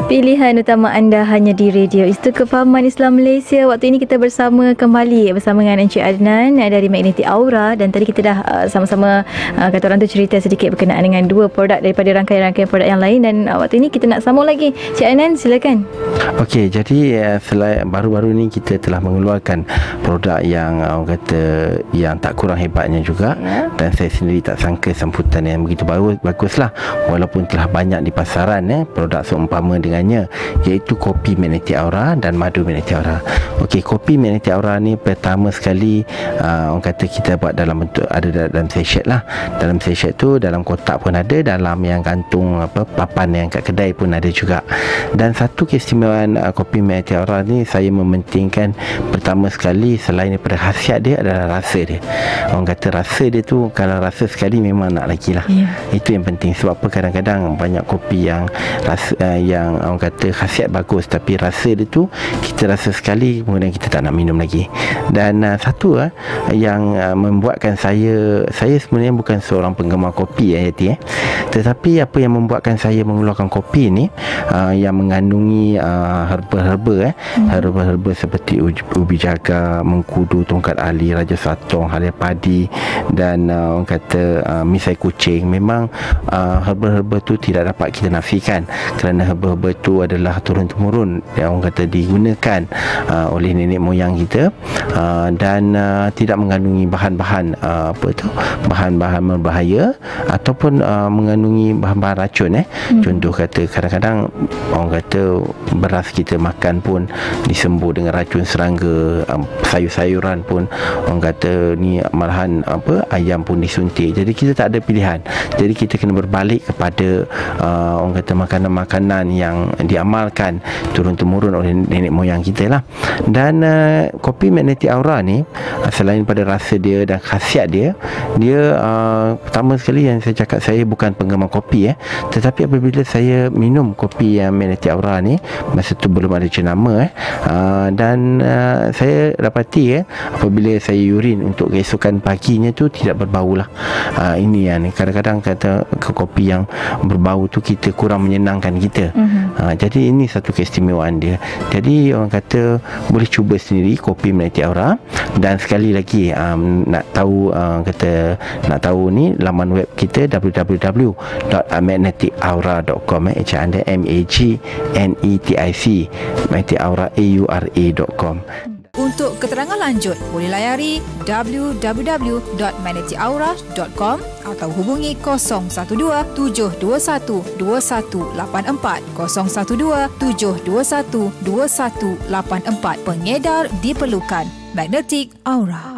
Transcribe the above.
Pilihan utama anda hanya di Radio Institut Kefahaman Islam Malaysia. Waktu ini kita bersama dengan Encik Adnan dari Magnetic Aura, dan tadi kita dah sama-sama kata orang tu cerita sedikit berkenaan dengan dua produk daripada rangkaian-rangkaian produk yang lain, dan waktu ini kita nak sambung lagi. Encik Adnan, silakan. Okey, jadi baru-baru ni kita telah mengeluarkan produk yang orang kata yang tak kurang hebatnya juga, dan saya sendiri tak sangka sambutan yang begitu baguslah, walaupun telah banyak di pasaran produk seumpama dengannya, iaitu kopi Magnetic Aura dan madu Magnetic Aura. Okey, kopi Magnetic Aura ni pertama sekali orang kata kita buat dalam bentuk ada dalam sachet lah. Dalam sachet tu dalam kotak pun ada, dalam yang gantung papan yang kat kedai pun ada juga. Dan satu keistimewaan kopi Magnetic Aura ni, saya mementingkan pertama sekali selain daripada khasiat dia adalah rasa dia. Orang kata rasa dia tu, kalau rasa sekali memang nak lagi lah. Itu yang penting. Sebab apa, kadang-kadang banyak kopi yang yang orang kata khasiat bagus, tapi rasa dia tu kita rasa sekali kemudian kita tak nak minum lagi. Dan satu yang membuatkan saya sebenarnya bukan seorang penggemar kopi tetapi apa yang membuatkan saya mengeluarkan kopi ni yang mengandungi herba-herba herba-herba seperti ubi jagar, mengkudu, tongkat ali, raja satong, halia padi, dan orang kata misai kucing. Memang herba-herba tu tidak dapat kita nafikan, kerana herba-herba tu adalah turun-temurun yang orang kata digunakan oleh nenek moyang kita, dan tidak mengandungi bahan-bahan bahan-bahan berbahaya ataupun mengandungi bahan-bahan racun. Contoh kata, kadang-kadang orang kata beras kita makan pun disembur dengan racun serangga, sayur-sayuran pun orang kata ni malahan ayam pun disuntik. Jadi kita tak ada pilihan. Jadi kita kena berbalik kepada orang kata makanan-makanan yang diamalkan turun-temurun oleh nenek moyang kita lah. Dan kopi Magnetic Aura ni, selain pada rasa dia dan khasiat dia, pertama sekali yang saya cakap, saya bukan penggemar kopi tetapi apabila saya minum kopi yang Magnetic Aura ni, masa tu belum ada jenama dan saya dapati apabila saya urin untuk keesokan paginya tu tidak berbau lah. Ini yang kadang-kadang kata kopi yang berbau tu kita kurang menyenangkan kita. Jadi ini satu keistimewaan dia. Jadi orang kata boleh cuba sendiri kopi Magnetic Aura. Dan sekali lagi nak tahu ni laman web kita www.magneticaura.com MAGNETIC magneticaura.com. Untuk keterangan lanjut, boleh layari www.magneticaura.com atau hubungi 012-721-2184, 012-721-2184. Pengedar diperlukan. Magnetic Aura.